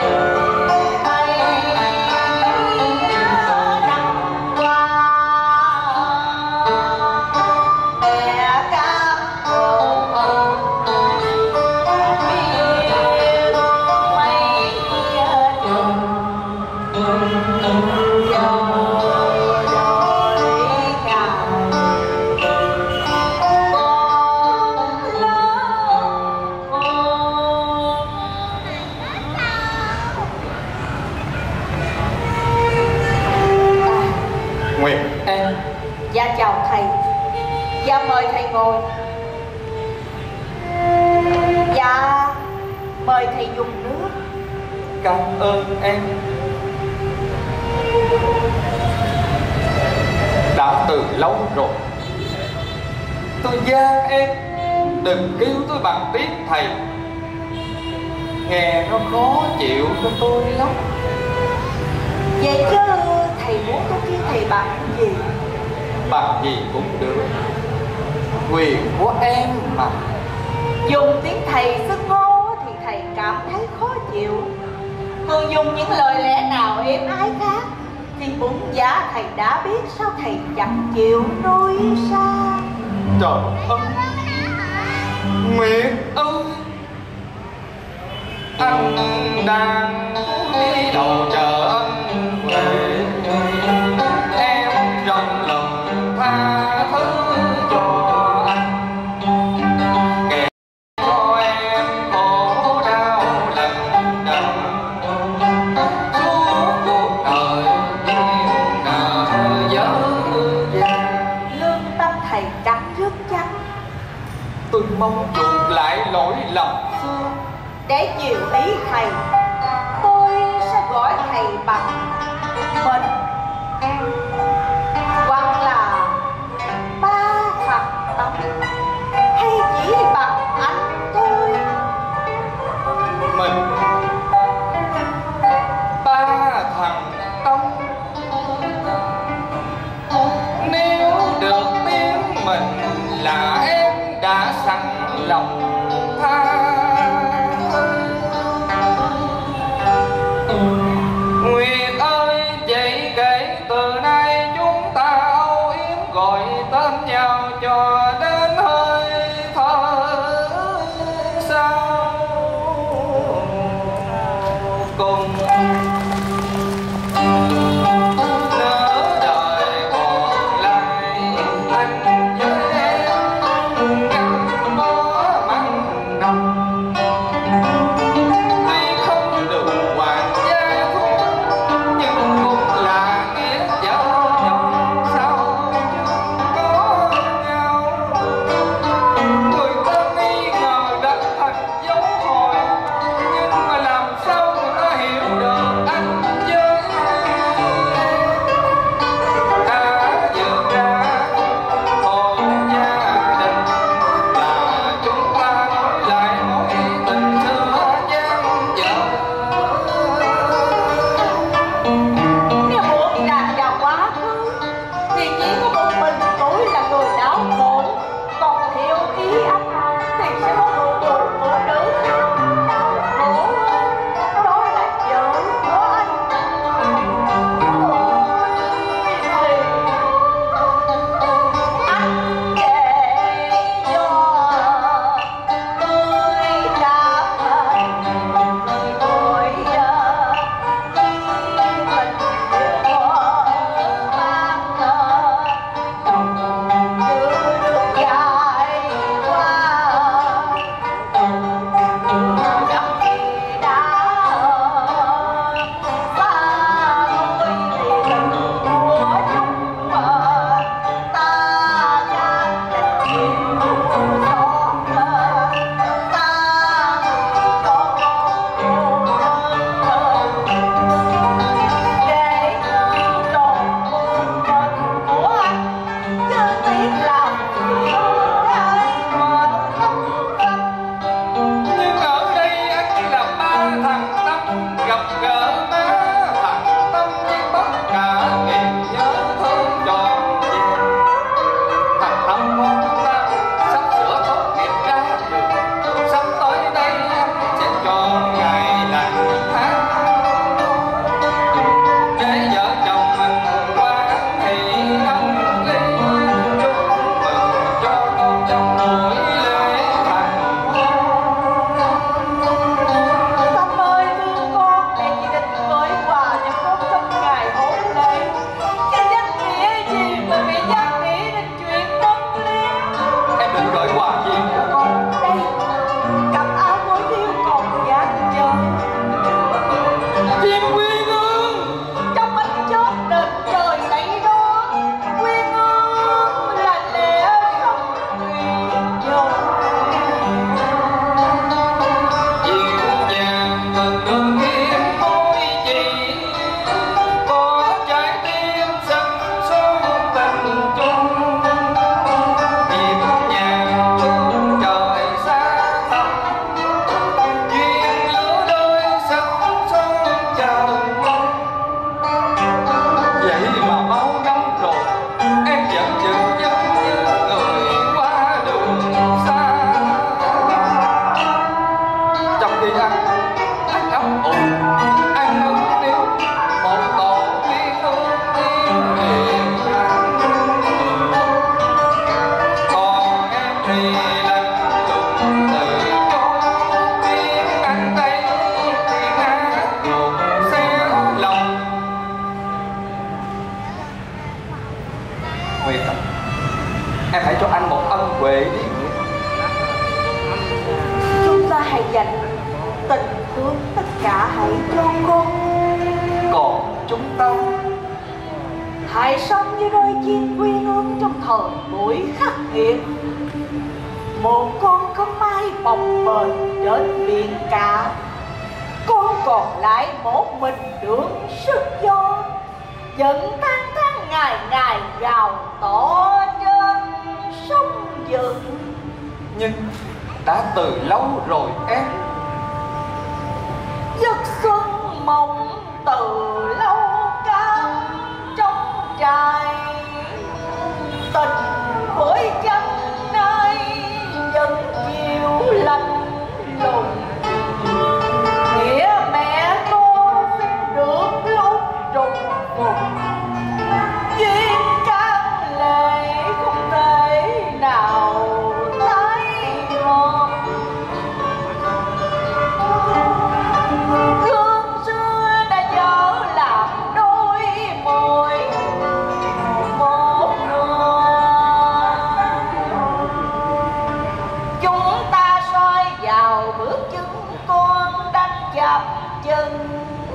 Dạ chào thầy. Dạ mời thầy ngồi. Dạ mời thầy dùng nước. Cảm ơn em. Đã từ lâu rồi tôi gian em đừng kêu tôi bằng tiếng thầy, nghe nó khó chịu cho tôi lắm. Vậy chứ thầy muốn tôi kêu thầy bằng gì? Bằng gì cũng được, quyền của em mà. Dùng tiếng thầy xưng hô thì thầy cảm thấy khó chịu, còn dùng những lời lẽ nào êm ái khác thì bụng dạ thầy đã biết, sao thầy chẳng chịu nói sao? Trời ơi Nguyệt ơi, anh đang đi đầu chờ anh về, em rộng lòng tha thứ cho anh, kẻ cho em khổ đau lần đầu suốt cuộc đời yêu nợ dở dàng. Lương tâm thầy trắng rất trắng. Tôi mong chuộc lại lỗi lầm xưa. Để chiều ý thầy, tôi sẽ gọi thầy bằng mình hoặc là ba thằng Tông, hay chỉ bằng anh thôi. Mình ba thằng Tông, nếu được tiếng mình là em đã sẵn lòng tha. Nguyệt ơi, vậy kể từ nay chúng ta âu yếm gọi tên nhau cho đến hơi thở sau cùng. Nửa đời còn lại anh với em gắn bó mặn nồng, tuy không được hoàng gia thuốc nhưng cũng là nghĩa vợ chồng sao có nhau. Người ta nghi ngờ đặt thật dấu hỏi, nhưng mà làm sao người ta hiểu được anh với em đã dựng ra một gia đình, và chúng ta nói lại mối tình xưa gian dở. Nếu muốn đạt vào quá khứ thì chỉ có một mình tôi là người đau khổ, còn theo ý anh thì sẽ có một người phụ nữ khác đau khổ hơn, đó là vợ của anh. Anh kể cho tôi cảm ơn tôi mình Nhưng ở đây anh là ba thằng Tâm, gặp gỡ má thằng Tâm với tất cả niềm nhớ thương trọn vẹn. Thằng Tâm con ta sắp sửa tốt nghiệp ra trường, sắp tới đây anh sẽ chọn ngày lành tháng Em hãy cho anh một ân huệ đi. Chúng ta hãy dành tình thương tất cả hãy cho con. Còn chúng ta hãy sống như đôi chim quy ương trong thời buổi khắc nghiệt. Một con có mái bồng bềnh trên biển cả, con còn lại một mình đường sức gió, dẫn tháng tháng ngày ngày gào to trên sông rừng. Nhưng đã từ lâu rồi em. Giấc xuân mộng từ lâu cao trong trài, tình với chân nay vẫn chiều lạnh lùng. Nghĩa mẹ con xin được lúc trùng phùng, duyên can lệ không thể nào tái hợp. Gương xưa đã dở làm đôi môi một người. Chúng ta soi vào bước chân con đang chập chân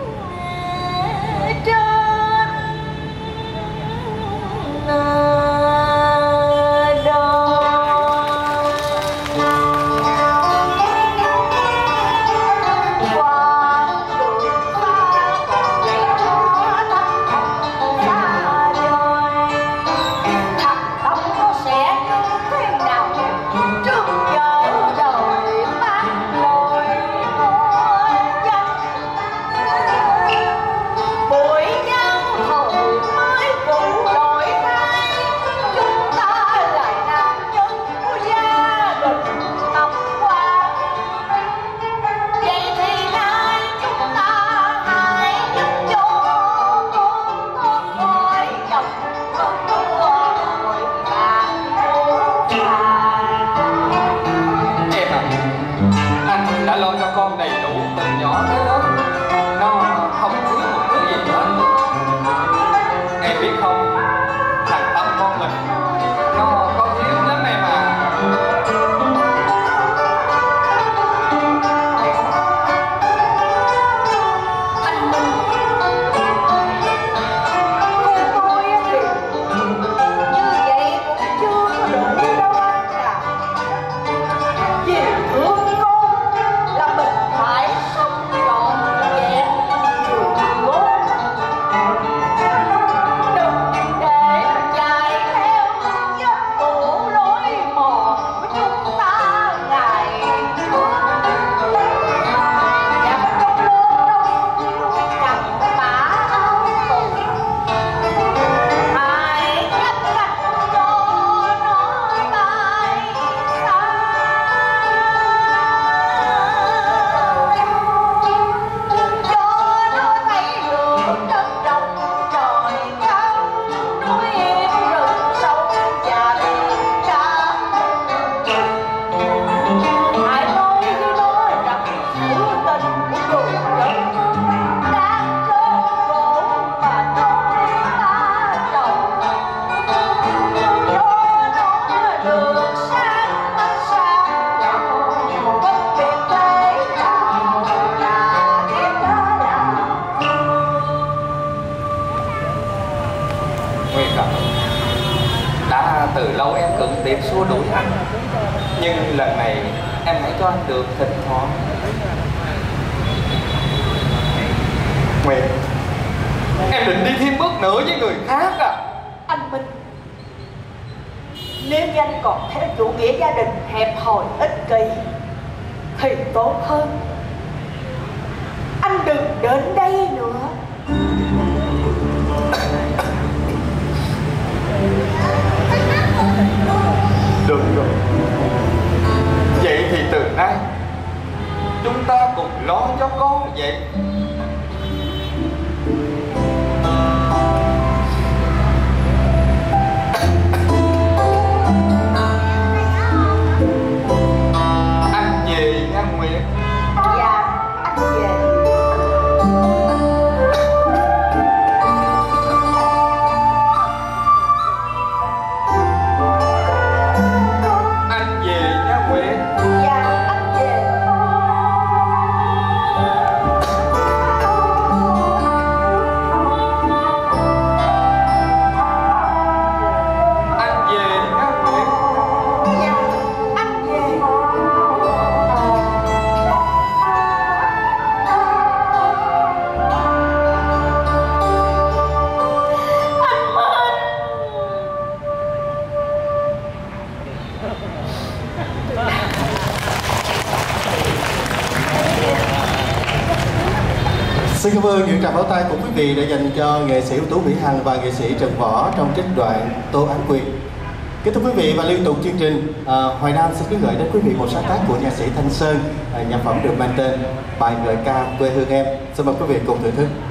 trên từ lâu em cự tuyệt xua đuổi anh, nhưng lần này em hãy cho anh được thỉnh thoảng. Nguyệt, em định đi thêm bước nữa với người khác à? Anh Minh, nếu như anh còn theo chủ nghĩa gia đình hẹp hòi ích kỷ thì tốt hơn anh đừng đến đây nữa. Được rồi, vậy thì từ nay chúng ta cùng lo cho con vậy. Anh về nha Nguyệt. Dạ, anh về. ơn những tràng pháo tay của quý vị đã dành cho nghệ sĩ ưu tú Mỹ Hằng và nghệ sĩ Trần Võ trong trích đoạn Tô Ánh Quyền. Kính thưa quý vị, và liên tục chương trình, Hoài Nam xin kính gửi đến quý vị một sáng tác của nhạc sĩ Thanh Sơn, nhạc phẩm được mang tên Bài ngợi ca quê hương em. Xin mời quý vị cùng thưởng thức.